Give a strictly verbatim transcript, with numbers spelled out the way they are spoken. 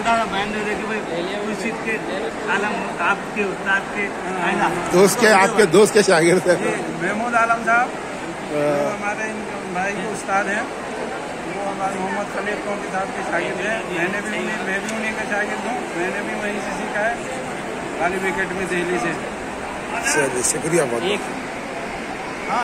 छोटा सा बयान दे दे कि भाई खुर्शीद के आलम आपके उस्ताद के दोस्त के आपके दोस्त के शागिर्द है महमूद आलम साहब, हमारे भाई के उस्ताद हैं। वो हमारे मोहम्मद खलील कौमी साहब के शागिर्द हैं। मैंने भी उन्हीं मैं भी उन्हीं का शागिर्द हूँ। मैंने भी वहीं से सीखा है, खाली विकेट में दिल्ली से। चलिए शुक्रिया बहुत।